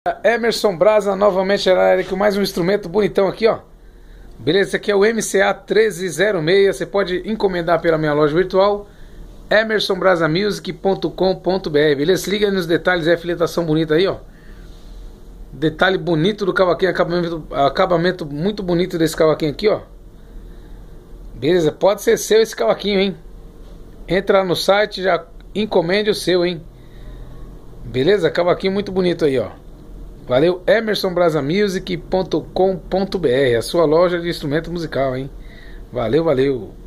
Emerson Brasa novamente na área com mais um instrumento bonitão aqui, ó. Beleza, esse aqui é o MCA 1306. Você pode encomendar pela minha loja virtual emersonbrasamusic.com.br. Beleza? Se liga aí nos detalhes, é a filetação bonita aí, ó. Detalhe bonito do cavaquinho, acabamento muito bonito desse cavaquinho aqui, ó. Beleza? Pode ser seu esse cavaquinho, hein? Entra lá no site, já encomende o seu, hein? Beleza? Cavaquinho muito bonito aí, ó. Valeu, emersonbrasamusic.com.br, a sua loja de instrumento musical, hein? Valeu, valeu.